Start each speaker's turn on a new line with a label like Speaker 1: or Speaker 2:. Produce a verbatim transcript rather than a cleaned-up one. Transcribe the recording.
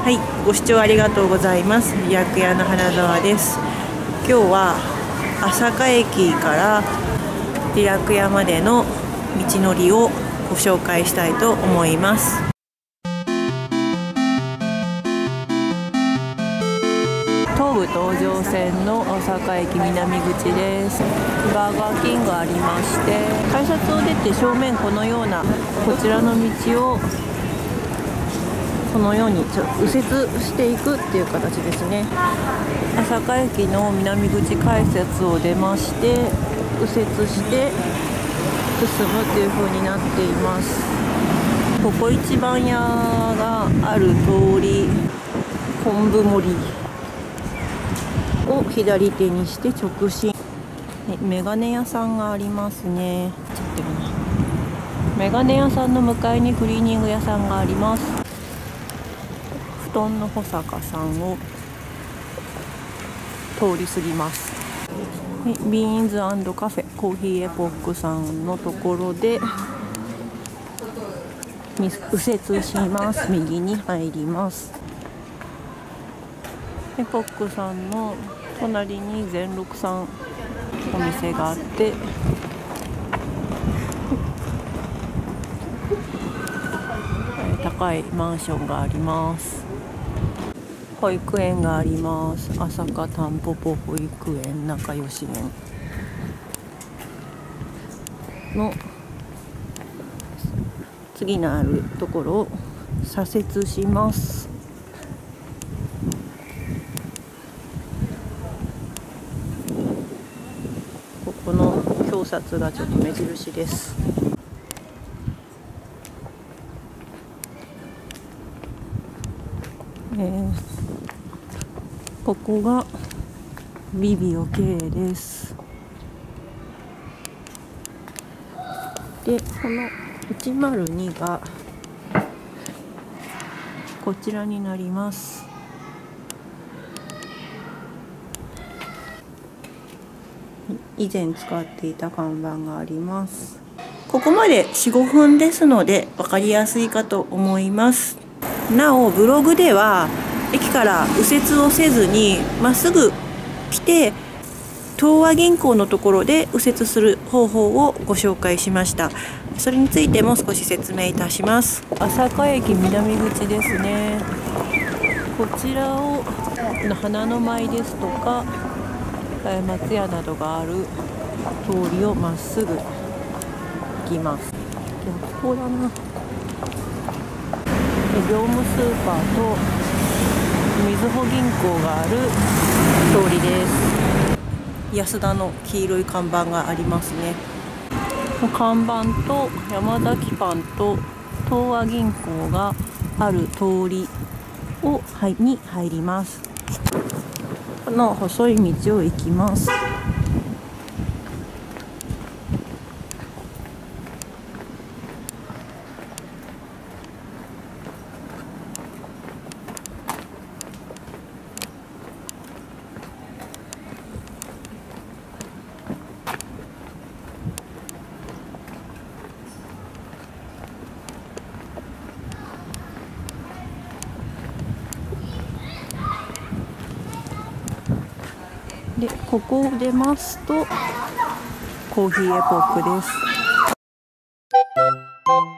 Speaker 1: はい、ご視聴ありがとうございます。リラク屋の花澤です。今日は朝霞駅からリラク屋までの道のりをご紹介したいと思います。東武東上線の朝霞駅南口です。バーガーキングありまして、改札を出て正面このようなこちらの道をこのようにちょ右折していくっていう形ですね。朝霞駅の南口改札を出まして右折して進むっていう風になっています。ここ一番屋がある通り、昆布森を左手にして直進。メガネ屋さんがありますね。ちょっとメガネ屋さんの向かいにクリーニング屋さんがあります。布団の保坂さんを通り過ぎます。ビーンズ&カフェコーヒーエポックさんのところで右折します。右に入ります。エポックさんの隣に全六さんお店があって、高いマンションがあります。保育園があります。朝霞たんぽぽ保育園仲良し園の次のあるところを左折します。ここの表札がちょっと目印です。えー、ここがビビオ K です。で、このいちまるにがこちらになります。以前使っていた看板があります。ここまで よん、ごふんですので分かりやすいかと思います。なおブログでは駅から右折をせずにまっすぐ来て東和銀行のところで右折する方法をご紹介しました。それについても少し説明いたします。朝霞駅南口ですね。こちらを花の舞ですとか松屋などがある通りをまっすぐ行きます。逆光だな。業務スーパーとみずほ銀行がある通りです。安田の黄色い看板がありますね。看板と山崎パンと東和銀行がある通りを、はい、に入ります。この細い道を行きます。で、ここを出ますとコーヒーエポックです。